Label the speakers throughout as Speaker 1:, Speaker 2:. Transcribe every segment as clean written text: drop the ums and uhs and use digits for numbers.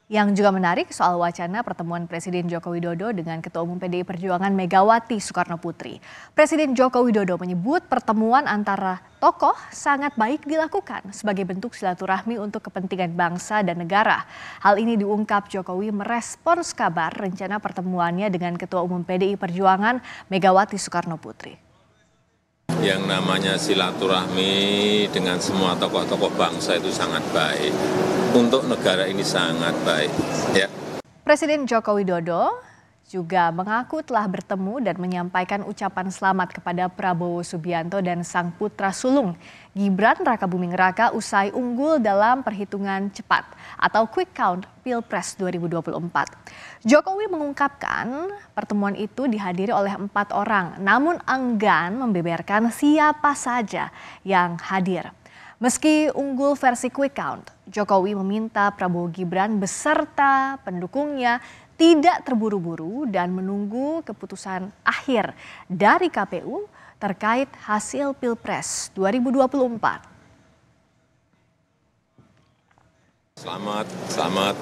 Speaker 1: Yang juga menarik soal wacana pertemuan Presiden Joko Widodo dengan Ketua Umum PDI Perjuangan Megawati Soekarnoputri. Presiden Joko Widodo menyebut pertemuan antara tokoh sangat baik dilakukan sebagai bentuk silaturahmi untuk kepentingan bangsa dan negara. Hal ini diungkap Jokowi merespons kabar rencana pertemuannya dengan Ketua Umum PDI Perjuangan Megawati Soekarnoputri.
Speaker 2: Yang namanya silaturahmi dengan semua tokoh-tokoh bangsa itu sangat baik. Untuk negara ini sangat baik. Ya.
Speaker 1: Presiden Joko Widodo juga mengaku telah bertemu dan menyampaikan ucapan selamat kepada Prabowo Subianto dan sang putra sulung Gibran Rakabuming Raka usai unggul dalam perhitungan cepat atau quick count Pilpres 2024. Jokowi mengungkapkan pertemuan itu dihadiri oleh 4 orang, namun enggan membeberkan siapa saja yang hadir. Meski unggul versi quick count, Jokowi meminta Prabowo Gibran beserta pendukungnya tidak terburu-buru dan menunggu keputusan akhir dari KPU terkait hasil Pilpres 2024.
Speaker 2: Selamat.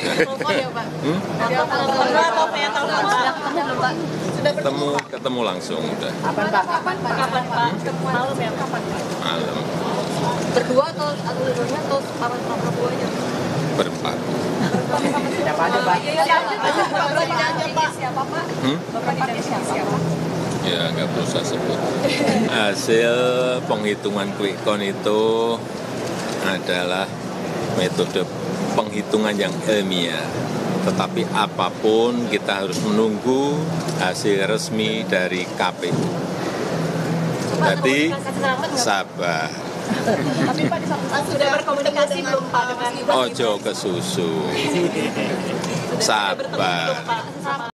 Speaker 2: Ketemu langsung udah.
Speaker 3: Kapan Pak? Malam ya?
Speaker 2: Malam.
Speaker 3: Berdua atau para Prabowo aja?
Speaker 2: Berempat.
Speaker 3: Siapa aja Pak? Siapa Pak? Bapak siapa?
Speaker 2: Ya nggak perlu saya sebut. Hasil penghitungan quick count itu adalah metode penghitungan yang ilmiah. Tetapi apapun kita harus menunggu hasil resmi dari KPU. Jadi sabar.
Speaker 3: Tapi Pak sudah berkomunikasi belum Pak dengan
Speaker 2: Ojo ke susu. Sabar.